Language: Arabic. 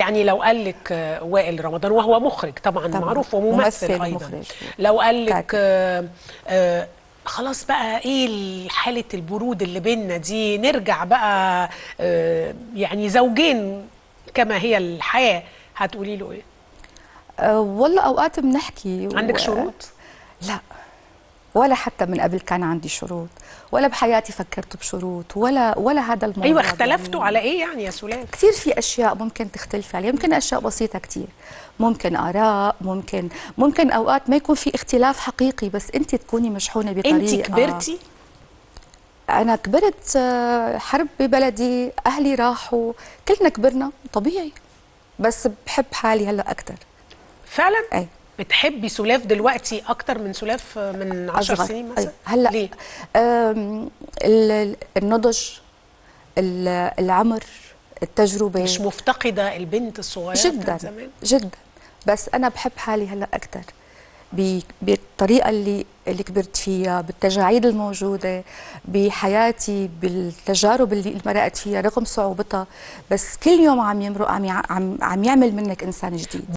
يعني لو قال لك وائل رمضان، وهو مخرج طبعا معروف وممثل ايضا، مخرج. لو قال لك خلاص بقى ايه حالة البرود اللي بيننا دي، نرجع بقى يعني زوجين كما هي الحياة، هتقولي له ايه؟ والله اوقات بنحكي عندك شروط؟ لا، ولا حتى من قبل كان عندي شروط، ولا بحياتي فكرت بشروط، ولا هذا الموضوع. ايوه، اختلفتوا على ايه يعني يا سولاف؟ كثير في اشياء ممكن تختلفي عليها، يمكن اشياء بسيطه كثير، ممكن اراء، ممكن اوقات ما يكون في اختلاف حقيقي، بس انت تكوني مشحونه بطريقه. انت كبرتي؟ انا كبرت، حرب ببلدي، اهلي راحوا، كلنا كبرنا طبيعي، بس بحب حالي هلا اكثر. فعلا؟ اي بتحبي سولاف دلوقتي اكتر من سولاف من 10 سنين مثلا؟ هلا ليه؟ النضج، العمر، التجربه. مش مفتقده البنت الصغيره جدا زمان؟ جدا، بس انا بحب حالي هلا اكثر بالطريقه اللي كبرت فيها، بالتجاعيد الموجوده بحياتي، بالتجارب اللي مرقت فيها رغم صعوبتها، بس كل يوم عم يمرق عم يعمل منك انسان جديد.